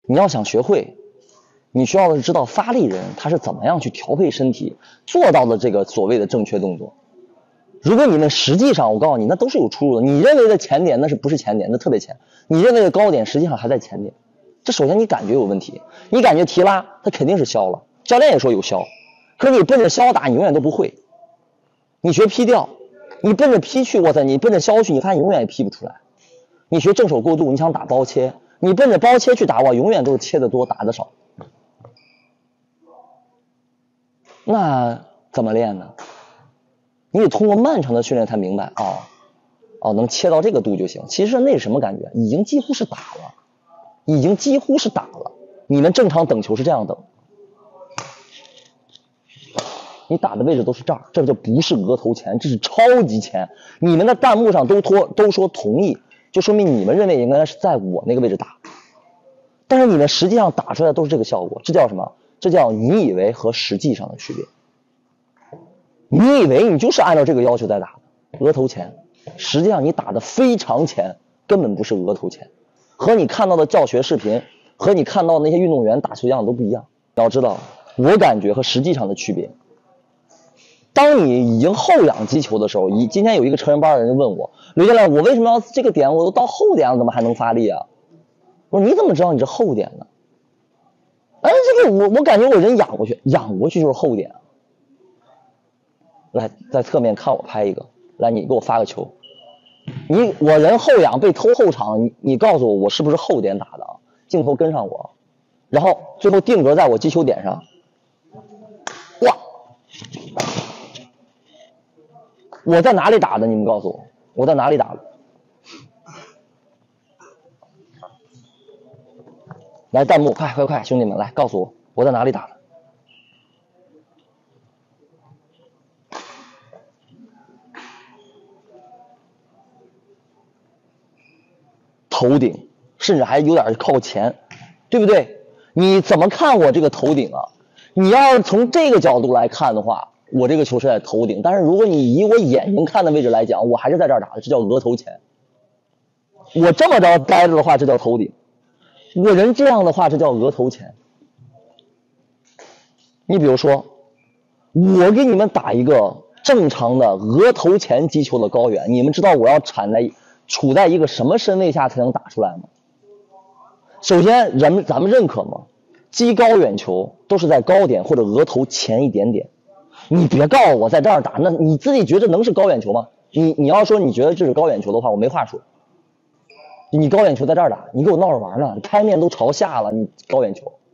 你要想学会，你需要的是知道发力人他是怎么样去调配身体，做到的这个所谓的正确动作。如果你们实际上，我告诉你，那都是有出入的。你认为的前点，那是不是前点？那特别前。你认为的高点，实际上还在前点。这首先你感觉有问题，你感觉提拉，它肯定是消了。教练也说有消，可是你奔着消打，你永远都不会。你学劈吊，你奔着劈去，哇塞，你奔着消去，你发现永远也劈不出来。你学正手过渡，你想打包切，你奔着包切去打，哇，永远都是切的多，打的少。那怎么练呢？你得通过漫长的训练才明白，能切到这个度就行。其实那是什么感觉？已经几乎是打了，已经几乎是打了。你们正常等球是这样等，你打的位置都是这儿，这就不是额头前，这是超级前。你们的弹幕上都说同意，就说明你们认为应该是在我那个位置打，但是你们实际上打出来都是这个效果，这叫什么？这叫你以为和实际上的区别。你以为你就是按照这个要求在打的，额头前，实际上你打的非常前，根本不是额头前，和你看到的教学视频，和你看到的那些运动员打球样都不一样。要知道，我感觉和实际上的区别。当你已经后仰击球的时候，今天有一个成人班的人问我，刘教练，我为什么要这个点？我都到后点了，怎么还能发力啊？我说你怎么知道你是后点呢？哎，这个我感觉我人仰过去就是后点。来，在侧面看我拍一个，来，你给我发个球。我人后仰被偷后场，你告诉我是不是后点打的啊？镜头跟上我，然后最后定格在我击球点上。哇！我在哪里打的？你们告诉我，我在哪里打的？来，弹幕，快，兄弟们，来告诉我，我在哪里打的？头顶，甚至还有点靠前，对不对？你怎么看我这个头顶啊？你要是从这个角度来看的话，我这个球是在头顶，但是如果你以我眼睛看的位置来讲，我还是在这儿打的，这叫额头前。我这么着待着的话，这叫头顶；我人这样的话，这叫额头前。你比如说，我给你们打一个正常的额头前击球的高远，你们知道我要处在一个什么身位下才能打出来吗？首先，咱们认可吗？击高远球都是在高点或者额头前一点点。你别告诉我在这儿打，那你自己觉得能是高远球吗？你要说你觉得这是高远球的话，我没话说。你高远球在这儿打，你给我闹着玩呢？你拍面都朝下了，你高远球，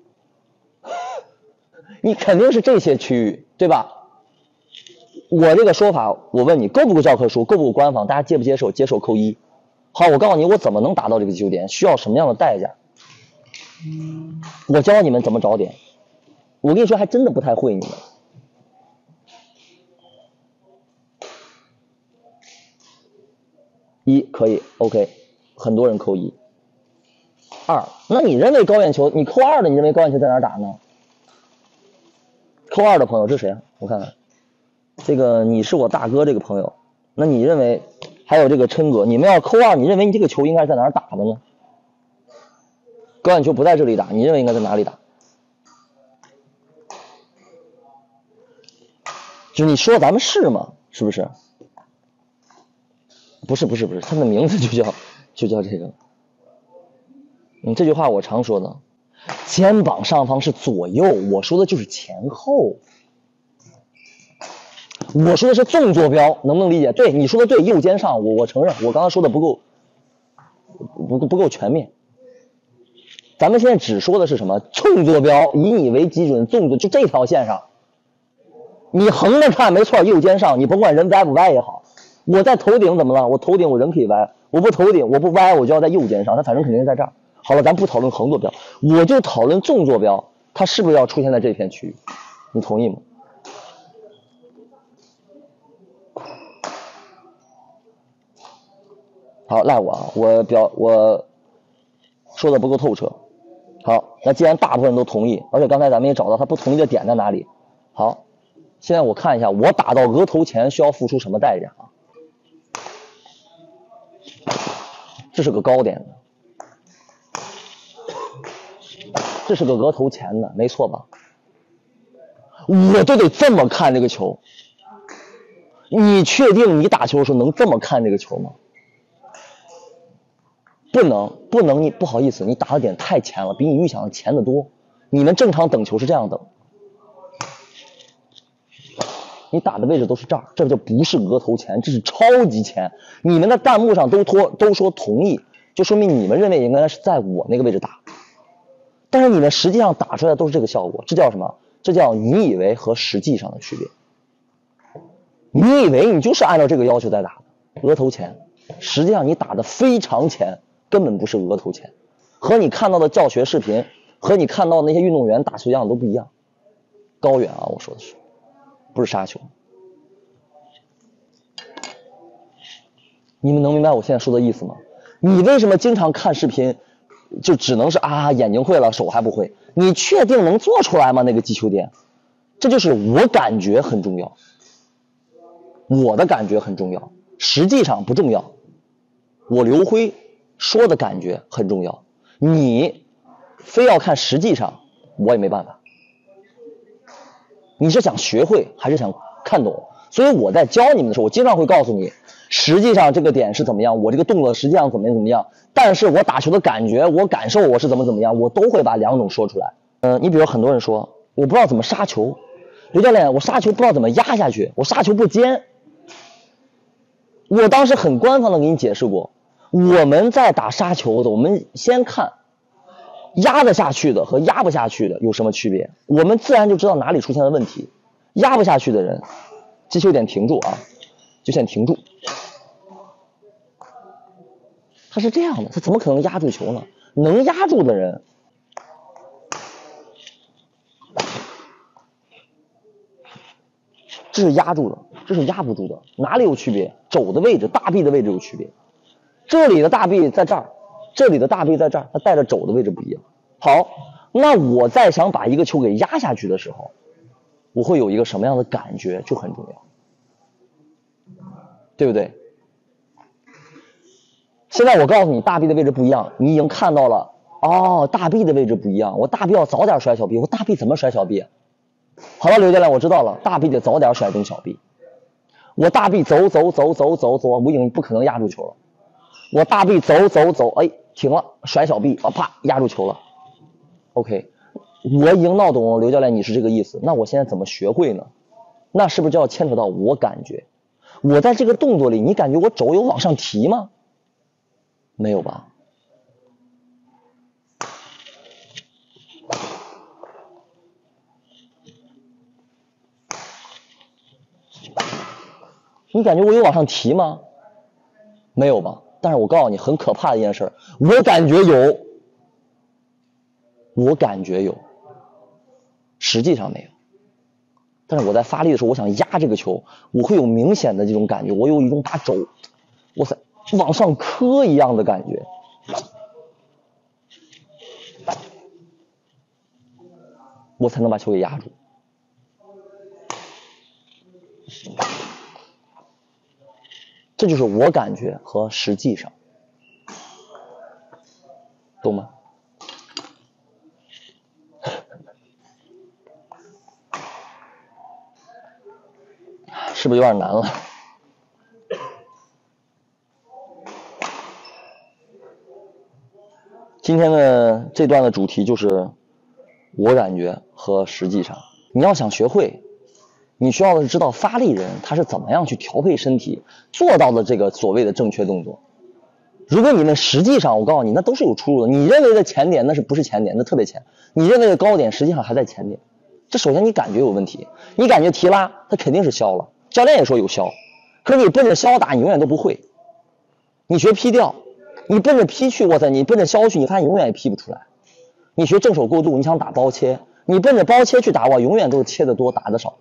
你肯定是这些区域，对吧？我这个说法，我问你够不够教科书，够不够官方？大家接不接受？接受扣1。好，我告诉你，我怎么能达到这个击球点，需要什么样的代价？我教你们怎么找点。我跟你说，还真的不太会你们。1可以 ，OK， 很多人扣1。2，那你认为高远球，你扣2的，你认为高远球在哪儿打呢？扣2的朋友，这是谁啊？我看看，这个你是我大哥这个朋友，那你认为还有这个琛哥，你们要扣2，你认为你这个球应该在哪儿打的呢？高远球不在这里打，你认为应该在哪里打？就是你说咱们是吗？是不是？不是，他的名字就叫这个。这句话我常说的，肩膀上方是左右，我说的就是前后。我说的是纵坐标，能不能理解？对，你说的对，右肩上，我承认，我刚刚说的不够全面。咱们现在只说的是什么？纵坐标，以你为基准，纵坐就这条线上。你横着看没错，右肩上，你甭管人歪不歪也好。我在头顶怎么了？我头顶我人可以歪，我不头顶我不歪，我就要在右肩上，它反正肯定是在这儿。好了，咱不讨论横坐标，我就讨论纵坐标，它是不是要出现在这片区域？你同意吗？好，赖我啊，我说的不够透彻。好，那既然大部分人都同意，而且刚才咱们也找到他不同意的点在哪里。好，现在我看一下，我打到额头前需要付出什么代价啊？这是个高点， 这是个额头前的，没错吧？我都得这么看这个球。你确定你打球的时候能这么看这个球吗？不能，你不好意思，你打的点太前了，比你预想的前的多。你们正常等球是这样等，你打的位置都是这儿，这就不是额头前，这是超级前。你们的弹幕上都说同意，就说明你们认为应该是在我那个位置打，但是你们实际上打出来都是这个效果，这叫什么？这叫你以为和实际上的区别。你以为你就是按照这个要求在打的，额头前，实际上你打的非常前，根本不是额头前，和你看到的教学视频，和你看到的那些运动员打球样子都不一样，高远啊，我说的是，不是杀球。你们能明白我现在说的意思吗？你为什么经常看视频，就只能是眼睛会了，手还不会？你确定能做出来吗？那个击球点，这就是我感觉很重要。我的感觉很重要，实际上不重要。我刘辉说的感觉很重要，你非要看实际上，我也没办法。你是想学会还是想看懂？所以我在教你们的时候，我经常会告诉你，实际上这个点是怎么样，我这个动作实际上怎么样，但是我打球的感觉，我感受我是怎么样，我都会把两种说出来。你比如很多人说，我不知道怎么杀球，刘教练，我杀球不知道怎么压下去，我杀球不尖。我当时很官方的给你解释过，我们在打杀球的，我们先看压得下去的和压不下去的有什么区别，我们自然就知道哪里出现了问题。压不下去的人，击球点停住啊，就先停住。他是这样的，他怎么可能压住球呢？能压住的人，这是压住的，这是压不住的，哪里有区别？肘的位置、大臂的位置有区别。这里的大臂在这儿，这里的大臂在这儿，它带着肘的位置不一样。好，那我再想把一个球给压下去的时候，我会有一个什么样的感觉，就很重要，对不对？现在我告诉你，大臂的位置不一样，你已经看到了，大臂的位置不一样，我大臂要早点甩小臂，我大臂怎么甩小臂？好了，刘教练，我知道了，大臂得早点甩动小臂。我大臂走，我已经不可能压住球了。我大臂走，停了，甩小臂，啪，压住球了。OK， 我已经闹懂了，刘教练你是这个意思。那我现在怎么学会呢？那是不是就要牵扯到我感觉？我在这个动作里，你感觉我肘有往上提吗？没有吧？你感觉我有往上提吗？没有吧？但是我告诉你，很可怕的一件事，我感觉有，实际上没有。但是我在发力的时候，我想压这个球，我会有明显的这种感觉，我有一种把肘，哇塞，往上磕一样的感觉。我才能把球给压住。这就是我感觉和实际上，懂吗？是不是有点难了？今天的这段的主题就是我感觉和实际上。你要想学会，你需要的是知道发力人他是怎么样去调配身体，做到的这个所谓的正确动作。如果你们实际上，我告诉你，那都是有出入的。你认为的前点，那是不是前点？那特别前。你认为的高点，实际上还在前点。这首先你感觉有问题，你感觉提拉，它肯定是消了。教练也说有消，可是你奔着消打，你永远都不会。你学劈吊，你奔着劈去，哇塞，你奔着消去，你发现永远也劈不出来。你学正手过渡，你想打包切，你奔着包切去打，哇，永远都是切的多，打的少。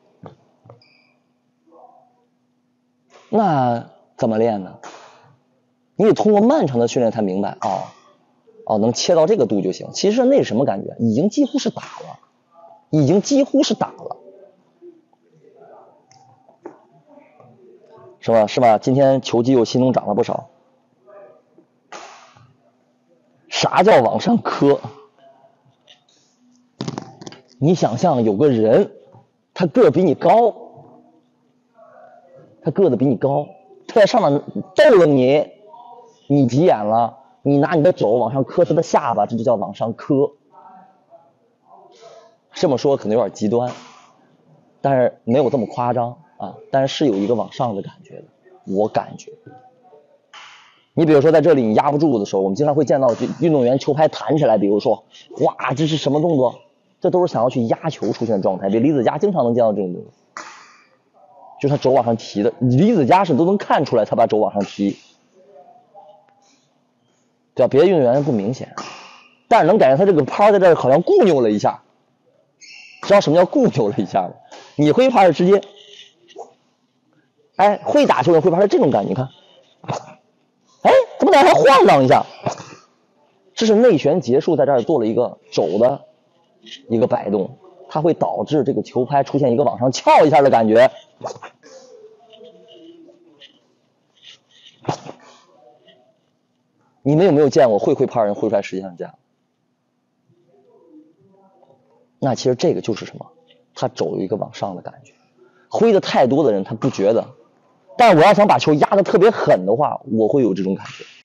那怎么练呢？你得通过漫长的训练才明白，能切到这个度就行。其实那是什么感觉？已经几乎是打了，是吧？今天球技又新增长了不少。啥叫往上磕？ 你想象有个人，他个儿比你高，他个子比你高，他在上面逗了你，你急眼了，你拿你的肘往上磕他的下巴，这就叫往上磕。这么说可能有点极端，但是没有这么夸张啊，但是有一个往上的感觉的，我感觉。你比如说在这里你压不住的时候，我们经常会见到运动员球拍弹起来，比如说哇这是什么动作，这都是想要去压球出现的状态。比李子嘉经常能见到这种动作，就是他肘往上提的，李子嘉是都能看出来他把肘往上提，对吧？别的运动员不明显，但是能感觉他这个拍在这儿好像固扭了一下。知道什么叫固扭了一下吗？你挥拍是直接，哎，会打球人挥拍是这种感觉，你看，哎，怎么感觉还晃荡一下？这是内旋结束在这儿做了一个肘的一个摆动，它会导致这个球拍出现一个往上翘一下的感觉。你们有没有见过会拍人挥拍实际上这样？那其实这个就是什么？他肘有一个往上的感觉。挥的太多的人他不觉得，但我要想把球压得特别狠的话，我会有这种感觉。